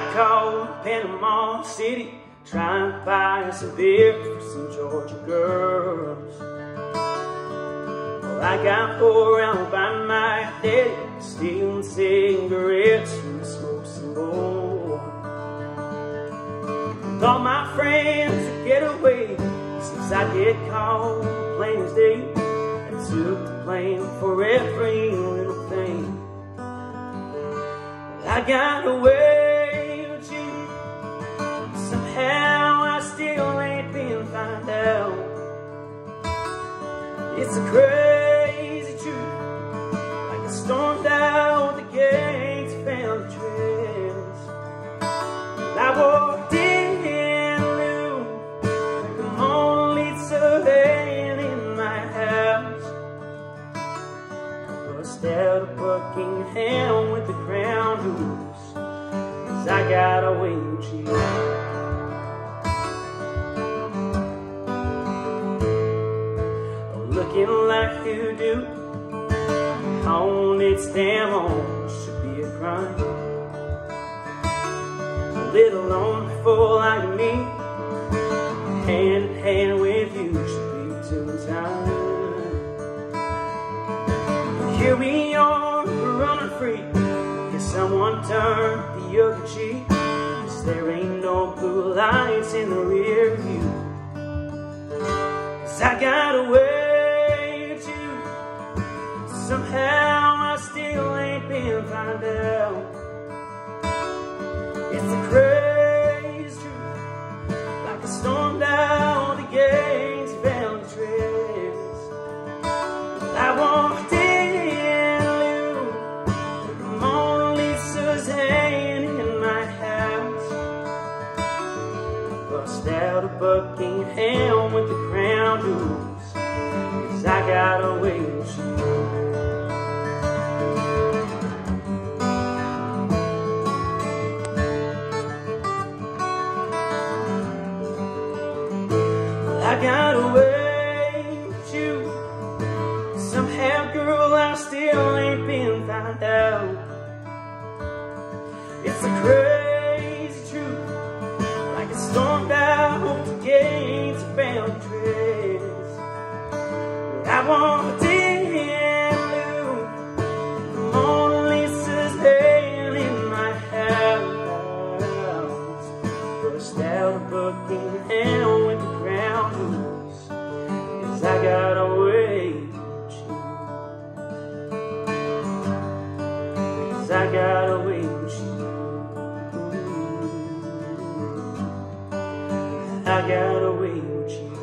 called Panama City, trying to buy some beer for some Georgia girls. Well, I got pulled around by my daddy, stealing cigarettes from the smoke some more. Thought my friends would get away since I get caught plain as day. I took the blame for every little thing. I got away with you. Somehow I still ain't been found out. It's a crazy truth. Like I stormed out the gates, found the trails. I walked in alone, like a Mona Lisa laying in my house. I bust out of Buckingham with the crown jewels, 'cause I got away with you. Looking like you do on its damn own should be a crime. A little lonely fool like me, hand in hand with you should be doing time. Here we are, running free. Can someone turn the other cheek? 'Cause there ain't no blue lights in the rear view. 'Cause I got away. Somehow I still ain't been found out. It's the crazy truth. Like I stormed out the gates, found the trails. I walked in alone, with Mona Lisa's hanging in my house. Bust out of Buckingham with the crown jewels, 'cause I got away with you. I got away with you. Somehow, girl, I still ain't been found out. It's a crazy truth. Like I stormed out the gates, found the trails. I walked in alone, the Mona Lisa's hand in my house. Bust out of Buckingham with the crown jewels, 'cause I got away with you. 'Cause I got away with you. I got away with you.